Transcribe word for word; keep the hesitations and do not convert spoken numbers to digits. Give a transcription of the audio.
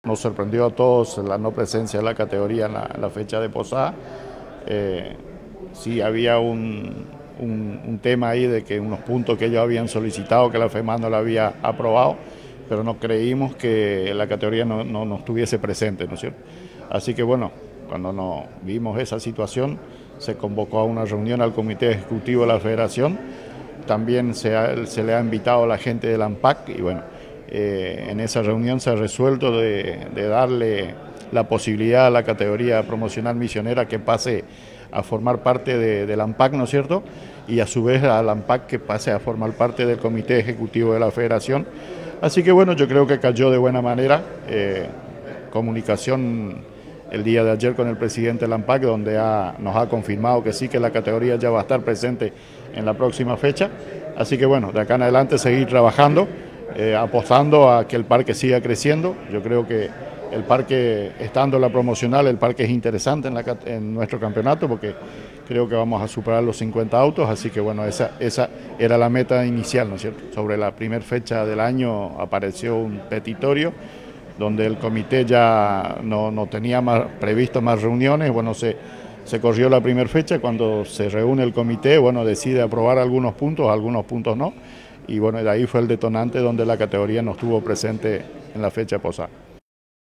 Nos sorprendió a todos la no presencia de la categoría en la, en la fecha de Posada. Eh, sí había un, un, un tema ahí de que unos puntos que ellos habían solicitado, que la FEMA no la había aprobado, pero no creímos que la categoría no, no, no estuviese presente, ¿no es cierto? Así que bueno, cuando nos vimos esa situación, se convocó a una reunión al Comité Ejecutivo de la Federación, también se, ha, se le ha invitado a la gente del ANPAC y bueno, Eh, en esa reunión se ha resuelto de, de darle la posibilidad a la categoría promocional misionera que pase a formar parte de, del ANPAC, ¿no es cierto? Y a su vez al ANPAC que pase a formar parte del Comité Ejecutivo de la Federación. Así que bueno, yo creo que cayó de buena manera. Eh, comunicación el día de ayer con el presidente del ANPAC, donde ha, nos ha confirmado que sí, que la categoría ya va a estar presente en la próxima fecha. Así que bueno, de acá en adelante seguir trabajando. Eh, apostando a que el parque siga creciendo. Yo creo que el parque, estando en la promocional, el parque es interesante en, la, en nuestro campeonato porque creo que vamos a superar los cincuenta autos, así que bueno, esa, esa era la meta inicial, ¿no es cierto? Sobre la primera fecha del año apareció un petitorio donde el comité ya no, no tenía más, previsto más reuniones, bueno, se, se corrió la primera fecha, cuando se reúne el comité, bueno, decide aprobar algunos puntos, algunos puntos no, y bueno, de ahí fue el detonante donde la categoría no estuvo presente en la fecha posada.